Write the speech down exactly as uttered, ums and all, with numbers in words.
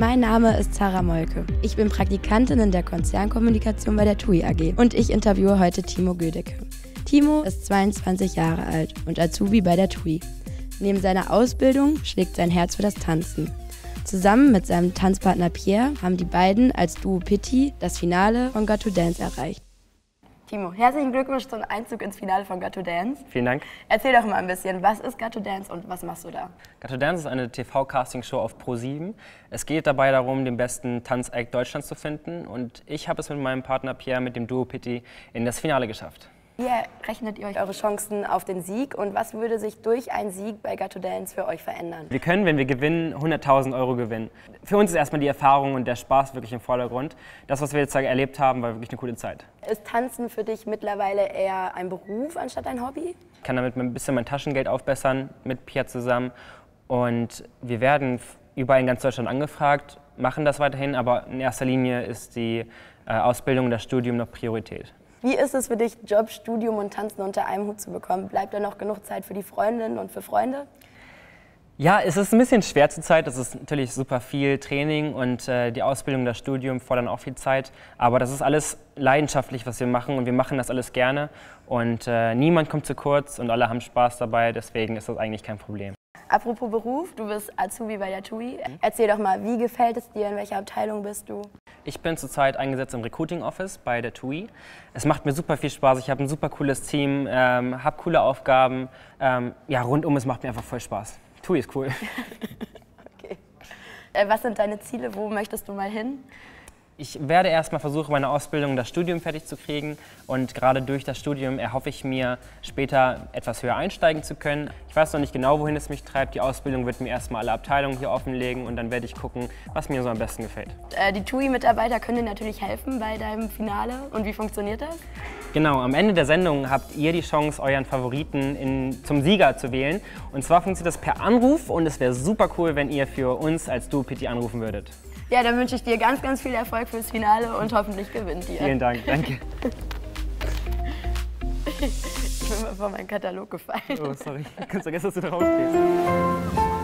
Mein Name ist Sarah Molke. Ich bin Praktikantin in der Konzernkommunikation bei der T U I A G und ich interviewe heute Timo Gödecke. Timo ist zweiundzwanzig Jahre alt und Azubi bei der T U I. Neben seiner Ausbildung schlägt sein Herz für das Tanzen. Zusammen mit seinem Tanzpartner Pierre haben die beiden als Duo Pitti das Finale von Got to Dance erreicht. Timo, herzlichen Glückwunsch zum Einzug ins Finale von Got to Dance. Vielen Dank. Erzähl doch mal ein bisschen, was ist Got to Dance und was machst du da? Got to Dance ist eine T V-Casting-Show auf Pro sieben. Es geht dabei darum, den besten Tanzact Deutschlands zu finden. Und ich habe es mit meinem Partner Pierre, mit dem Duo Pitti, in das Finale geschafft. Wie rechnet ihr euch eure Chancen auf den Sieg und was würde sich durch einen Sieg bei Got to Dance für euch verändern? Wir können, wenn wir gewinnen, hunderttausend Euro gewinnen. Für uns ist erstmal die Erfahrung und der Spaß wirklich im Vordergrund. Das, was wir jetzt erlebt haben, war wirklich eine coole Zeit. Ist Tanzen für dich mittlerweile eher ein Beruf anstatt ein Hobby? Ich kann damit ein bisschen mein Taschengeld aufbessern, mit Pierre zusammen. Und wir werden überall in ganz Deutschland angefragt, machen das weiterhin, aber in erster Linie ist die äh, Ausbildung und das Studium noch Priorität. Wie ist es für dich, Job, Studium und Tanzen unter einem Hut zu bekommen? Bleibt da noch genug Zeit für die Freundinnen und für Freunde? Ja, es ist ein bisschen schwer zur Zeit. Es ist natürlich super viel Training und äh, die Ausbildung, das Studium fordern auch viel Zeit. Aber das ist alles leidenschaftlich, was wir machen und wir machen das alles gerne. Und äh, niemand kommt zu kurz und alle haben Spaß dabei, deswegen ist das eigentlich kein Problem. Apropos Beruf, du bist Azubi bei der T U I. Erzähl doch mal, wie gefällt es dir, in welcher Abteilung bist du? Ich bin zurzeit eingesetzt im Recruiting Office bei der T U I. Es macht mir super viel Spaß, ich habe ein super cooles Team, ähm, habe coole Aufgaben. Ähm, ja, rundum, es macht mir einfach voll Spaß. T U I ist cool. Okay. Äh, was sind deine Ziele, wo möchtest du mal hin? Ich werde erstmal versuchen, meine Ausbildung, das Studium fertig zu kriegen und gerade durch das Studium erhoffe ich mir, später etwas höher einsteigen zu können. Ich weiß noch nicht genau, wohin es mich treibt. Die Ausbildung wird mir erstmal alle Abteilungen hier offenlegen und dann werde ich gucken, was mir so am besten gefällt. Äh, die T U I-Mitarbeiter können dir natürlich helfen bei deinem Finale. Und wie funktioniert das? Genau, am Ende der Sendung habt ihr die Chance, euren Favoriten in, zum Sieger zu wählen. Und zwar funktioniert das per Anruf und es wäre super cool, wenn ihr für uns als Duo Pitti anrufen würdet. Ja, dann wünsche ich dir ganz, ganz viel Erfolg fürs Finale und hoffentlich gewinnt ihr. Vielen Dank, danke. Ich bin mal vor meinen Katalog gefallen. Oh, sorry. Kannst vergessen, dass du da rausgehst.